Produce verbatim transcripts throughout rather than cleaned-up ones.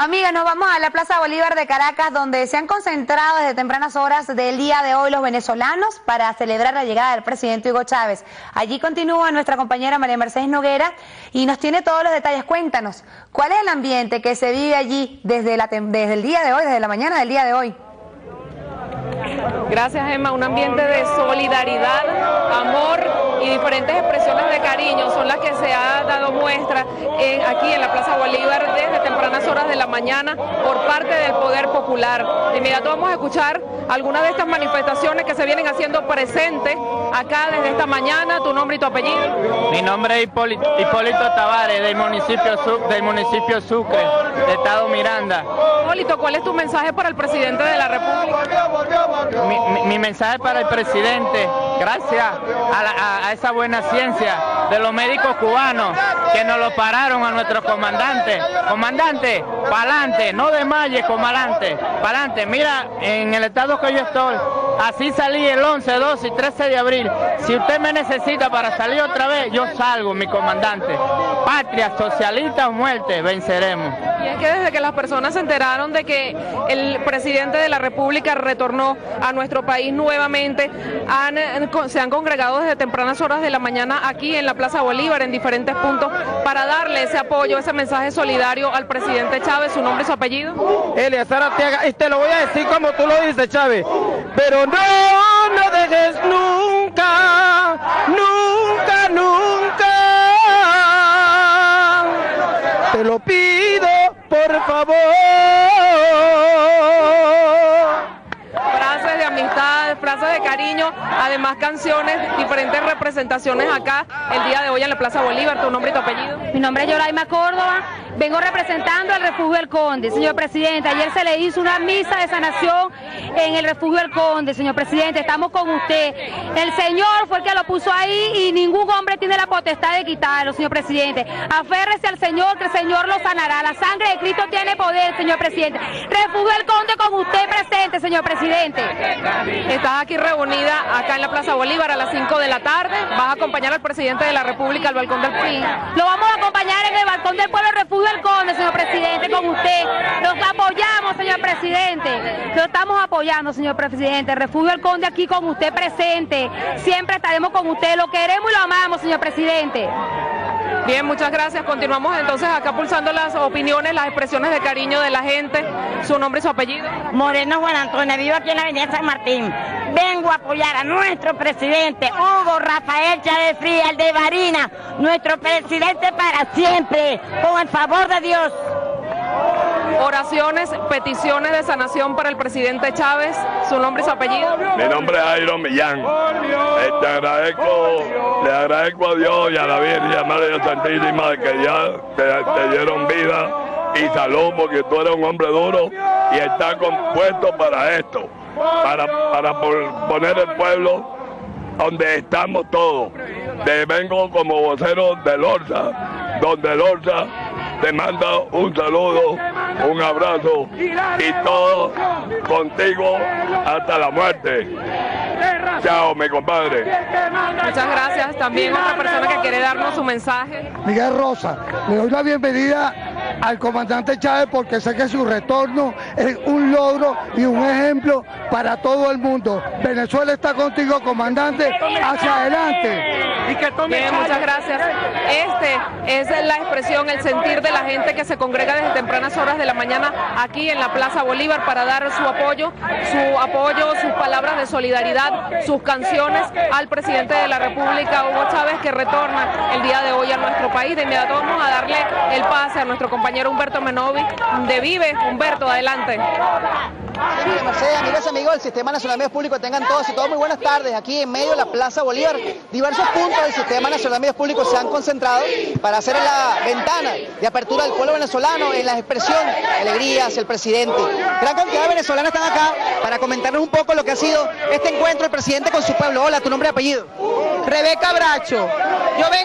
Amigas, nos vamos a la Plaza Bolívar de Caracas, donde se han concentrado desde tempranas horas del día de hoy los venezolanos para celebrar la llegada del presidente Hugo Chávez. Allí continúa nuestra compañera María Mercedes Noguera y nos tiene todos los detalles. Cuéntanos, ¿cuál es el ambiente que se vive allí desde, la, desde el día de hoy, desde la mañana del día de hoy? Gracias, Emma. Un ambiente de solidaridad, amor y diferentes expresiones de cariño son las que se ha dado muestra en, aquí en la Plaza Bolívar desde tempranas horas de la mañana por parte del Poder Popular. De inmediato vamos a escuchar algunas de estas manifestaciones que se vienen haciendo presentes acá desde esta mañana. ¿Tu nombre y tu apellido? Mi nombre es Hipólito, Hipólito Tavares, del municipio, del municipio Sucre, de Estado Miranda. Hipólito, ¿cuál es tu mensaje para el presidente de la República? Mi, mi, mi mensaje para el presidente, gracias a, la, a, a esa buena ciencia de los médicos cubanos que nos lo pararon a nuestros comandantes. Comandante, pa'lante, no desmayes, comandante, pa'lante. Mira, en el estado que yo estoy, así salí el once, doce y trece de abril. Si usted me necesita para salir otra vez, yo salgo, mi comandante. Patria, socialista o muerte, venceremos. Y es que desde que las personas se enteraron de que el presidente de la República retornó a nuestro país nuevamente, han, se han congregado desde tempranas horas de la mañana aquí en la Plaza Bolívar, en diferentes puntos, para darle ese apoyo, ese mensaje solidario al presidente Chávez. ¿Su nombre y su apellido? Eliezer Arteaga, y te lo voy a decir como tú lo dices, Chávez, pero no, no dejes nunca, nunca, nunca, te lo pido, por favor. Frases de amistad, frases de cariño, además canciones, diferentes representaciones acá el día de hoy en la Plaza Bolívar. ¿Tu nombre y tu apellido? Mi nombre es Yoraima Córdoba, vengo representando al Refugio El Conde. Señor presidente, ayer se le hizo una misa de sanación en el Refugio El Conde. Señor presidente, estamos con usted. El Señor fue el que lo puso ahí y ningún hombre tiene la potestad de quitarlo, señor presidente. Aférrese al Señor, que el Señor lo sanará. La sangre de Cristo tiene poder, señor presidente. Refugio El Conde con usted presente, señor presidente. Estás aquí reunida acá en la Plaza Bolívar a las cinco de la tarde. ¿Vas a acompañar al presidente de la República al balcón del pueblo? Sí. Lo vamos a acompañar en el balcón del pueblo, Refugio El Conde, señor presidente, con usted. Los apoyamos, señor presidente. Lo estamos apoyando, señor presidente. Refugio El Conde aquí con usted presente. Siempre estaremos con usted. Lo queremos y lo amamos, señor presidente. Bien, muchas gracias. Continuamos entonces acá pulsando las opiniones, las expresiones de cariño de la gente. ¿Su nombre y su apellido? Moreno Juan Antonio, vivo aquí en la avenida San Martín. Vengo a apoyar a nuestro presidente Hugo Rafael Chávez Frías Aldebarina, nuestro presidente para siempre, con el favor de Dios. Oraciones, peticiones de sanación para el presidente Chávez. ¿Su nombre y su apellido? Mi nombre es Jairo Millán. Eh, te agradezco, le agradezco a Dios y a la Virgen María Santísima que ya te, te dieron vida y salud, porque tú eres un hombre duro y estás compuesto para esto, para, para poner el pueblo donde estamos todos. Te vengo como vocero del Orsa, donde el Orsa te manda un saludo, un abrazo y todo contigo hasta la muerte. Chao, mi compadre. Muchas gracias. También otra persona que quiere darnos su mensaje. Miguel Rosa, le doy la bienvenida al comandante Chávez porque sé que su retorno es un logro y un ejemplo para todo el mundo. Venezuela está contigo, comandante, hacia adelante. Y que tome Bien, muchas gracias. Este es la expresión, el sentir de la gente que se congrega desde tempranas horas de la mañana aquí en la Plaza Bolívar para dar su apoyo, su apoyo, sus palabras de solidaridad, sus canciones al presidente de la República, Hugo Chávez, que retorna el día de hoy a nuestro país. De inmediato vamos a darle el pase a nuestro compañero Humberto Menovi de Vive. Humberto, adelante. Sí, Mercedes, amigas y amigos del Sistema Nacional de Medios Públicos, tengan todos y todas muy buenas tardes. Aquí en medio de la Plaza Bolívar, diversos puntos del Sistema Nacional de Medios Públicos se han concentrado para hacer la ventana de apertura del pueblo venezolano en la expresión de alegría hacia el presidente. Gran cantidad de venezolanos están acá para comentarnos un poco lo que ha sido este encuentro del presidente con su pueblo. Hola, tu nombre y apellido. Rebeca Bracho. Yo vengo desde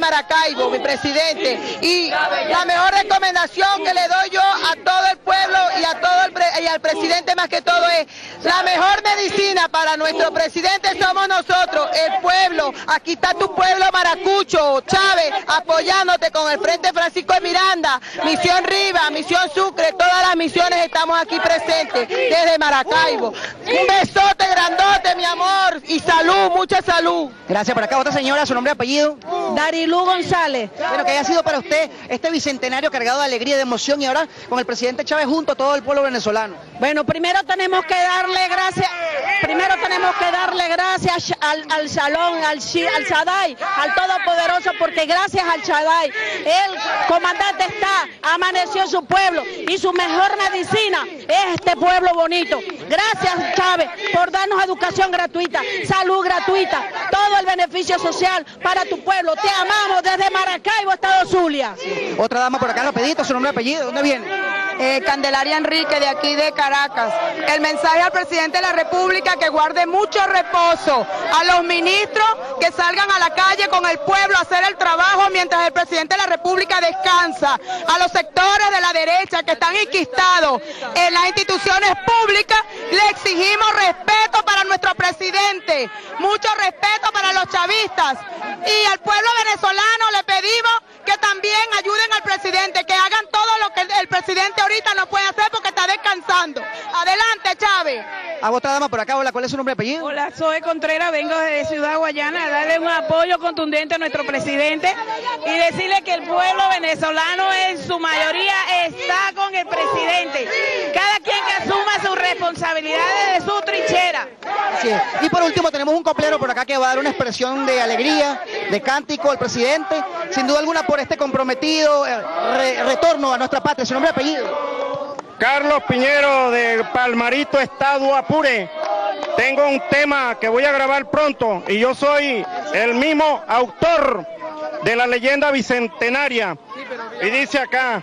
Maracaibo, mi presidente. Y la mejor recomendación que le doy yo a todo el pueblo y a todo el pre y al presidente más que todo es la mejor medicina para nuestro presidente somos nosotros, el pueblo. Aquí está tu pueblo Maracucho, Chávez, apoyándote con el Frente Francisco de Miranda, Misión Riva, Misión Sucre, todas las misiones estamos aquí presentes desde Maracaibo. Un besote grandote, mi amor, y salud, mucha salud. Gracias. Por acá otra señora, su nombre y apellido. Darilú González. Bueno, que haya sido para usted este bicentenario cargado de alegría y de emoción y ahora con el presidente Chávez junto a todo el pueblo venezolano. Bueno, primero tenemos que darle gracias, primero tenemos que darle gracias al, al Shalom, al, al Shaddai, al Todopoderoso, porque gracias al Shaddai, el comandante está, amaneció su pueblo y su mejor medicina es este pueblo bonito. Gracias, Chávez, por darnos educación gratuita, salud gratuita, todo el beneficio social para tu pueblo. Te amamos desde Maracaibo, Estado Zulia. Sí. Otra dama por acá, lo pedito, su nombre y apellido, ¿dónde viene? Eh, Candelaria Enrique, de aquí de Caracas. El mensaje al presidente de la República que guarde mucho reposo, a los ministros que salgan a la calle con el pueblo a hacer el trabajo mientras el presidente de la República descansa, a los sectores de la derecha que están inquistados en las instituciones públicas, le exigimos respeto para nuestro presidente, mucho respeto para los chavistas, y al pueblo venezolano le pedimos que también ayuden al presidente, que hagan todo lo que el presidente ahorita no puede hacer porque está descansando. Adelante, Chávez. A otra dama por acá, hola, ¿cuál es su nombre y apellido? Hola, soy Contreras, vengo desde Ciudad Guayana a darle un apoyo contundente a nuestro presidente y decirle que el pueblo venezolano en su mayoría está con el presidente. Cada quien que asuma sus responsabilidades de su trinchera. Así es. Y por último tenemos un coplero por acá que va a dar una expresión de alegría, de cántico al presidente, sin duda alguna por este comprometido eh, re retorno a nuestra patria. Su nombre y apellido. Carlos Piñero de Palmarito, Estado Apure. Tengo un tema que voy a grabar pronto y yo soy el mismo autor de la leyenda bicentenaria. Y dice acá: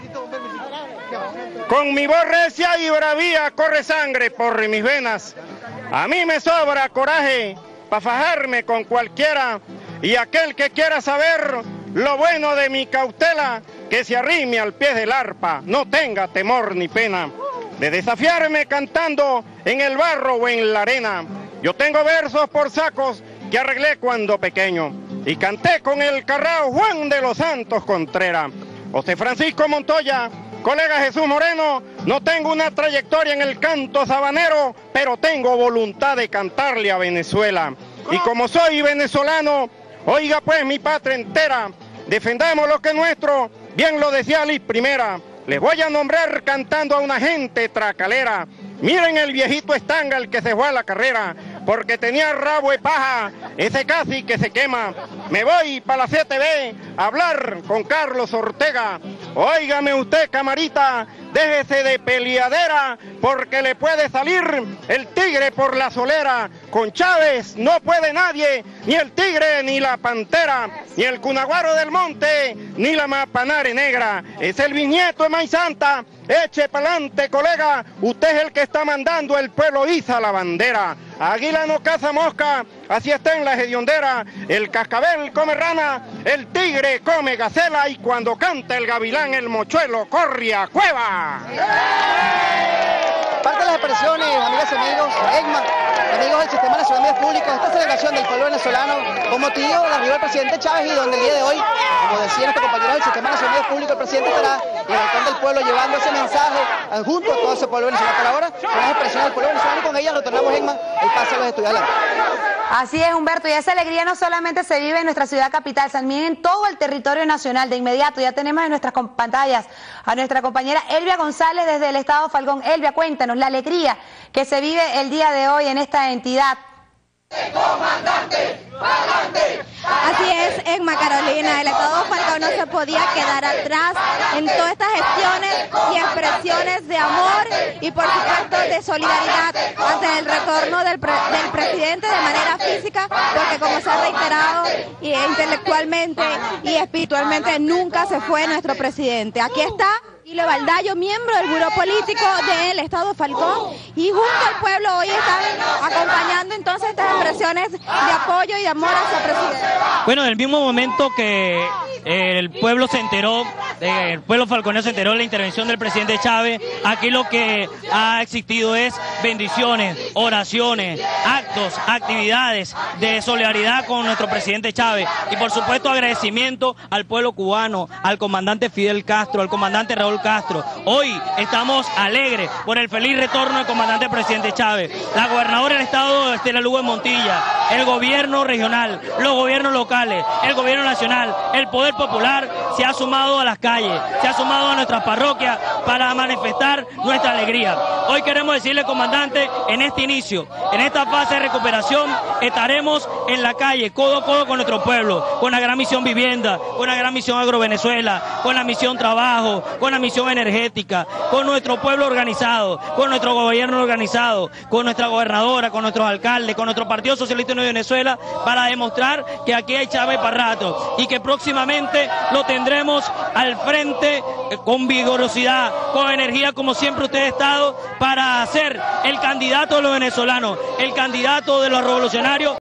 con mi voz recia y bravía corre sangre por mis venas. A mí me sobra coraje para fajarme con cualquiera, y aquel que quiera saber lo bueno de mi cautela, que se arrime al pie del arpa, no tenga temor ni pena de desafiarme cantando en el barro o en la arena. Yo tengo versos por sacos que arreglé cuando pequeño y canté con el carrao Juan de los Santos Contreras. José Francisco Montoya, colega Jesús Moreno, no tengo una trayectoria en el canto sabanero, pero tengo voluntad de cantarle a Venezuela. Y como soy venezolano, oiga pues mi patria entera, defendamos lo que es nuestro, bien lo decía Liz Primera. Les voy a nombrar cantando a una gente tracalera. Miren el viejito estanga, el que se fue a la carrera, porque tenía rabo de paja, ese casi que se quema. Me voy para la C T V a hablar con Carlos Ortega. Óigame usted, camarita, déjese de peleadera, porque le puede salir el tigre por la solera. Con Chávez no puede nadie, ni el tigre ni la pantera, ni el cunaguaro del monte, ni la mapanare negra. Es el bisnieto de Maíz Santa, eche pa'lante, colega, usted es el que está mandando, el pueblo iza la bandera. Águila no caza mosca, así está en la hediondera. El cascabel come rana, el tigre come gacela, y cuando canta el gavilán el mochuelo corre a cueva. Parte de las expresiones, amigas y amigos, EGMA, amigos del Sistema Nacional de Medios Públicos, esta celebración del pueblo venezolano con motivo de la arriba del presidente Chávez, y donde el día de hoy, como decía nuestro compañero del Sistema Nacional de Medios Públicos, el presidente estará en el balcón del pueblo llevando ese mensaje junto a todo ese pueblo venezolano. Por ahora, con las expresiones del pueblo venezolano, y con ellas retornamos, EGMA, el pase a los estudiantes. Así es, Humberto, y esa alegría no solamente se vive en nuestra ciudad capital, también en todo el territorio nacional. De inmediato ya tenemos en nuestras pantallas a nuestra compañera Elvia González desde el estado Falcón. Elvia, cuéntanos la alegría que se vive el día de hoy en esta entidad. ¡Comandante! ¡Pa'lante! Así es, Egma Carolina, el estado Falcón no se podía quedar atrás en todas estas gestiones y expresiones de amor y por supuesto de solidaridad ante el retorno del, pre del presidente de manera física, porque como se ha reiterado y intelectualmente y espiritualmente nunca se fue nuestro presidente. Aquí está Hilo Baldayo, miembro del Buró Político del Estado Falcón, y junto al pueblo hoy están acompañando entonces estas expresiones de apoyo y de amor hacia el presidente. Bueno, en el mismo momento que el pueblo se enteró, el pueblo falconero se enteró de la intervención del presidente Chávez. Aquí lo que ha existido es bendiciones, oraciones, actos, actividades de solidaridad con nuestro presidente Chávez y por supuesto agradecimiento al pueblo cubano, al comandante Fidel Castro, al comandante Raúl Castro. Hoy estamos alegres por el feliz retorno del comandante presidente Chávez, la gobernadora del estado Estela Lugo de Montilla, el gobierno regional, los gobiernos locales, el gobierno nacional, el poder popular se ha sumado a las calles, se ha sumado a nuestras parroquias para manifestar nuestra alegría. Hoy queremos decirle, comandante, en este inicio, en esta fase de recuperación, estaremos en la calle, codo a codo con nuestro pueblo, con la gran misión vivienda, con la gran misión agrovenezuela, con la misión trabajo, con la misión energética, con nuestro pueblo organizado, con nuestro gobierno organizado, con nuestra gobernadora, con nuestros alcaldes, con nuestro Partido Socialista Unido de Venezuela, para demostrar que aquí hay Chávez para rato y que próximamente lo tendremos al frente con vigorosidad, con energía, como siempre usted ha estado, para ser el candidato de los venezolanos, el candidato de los revolucionarios.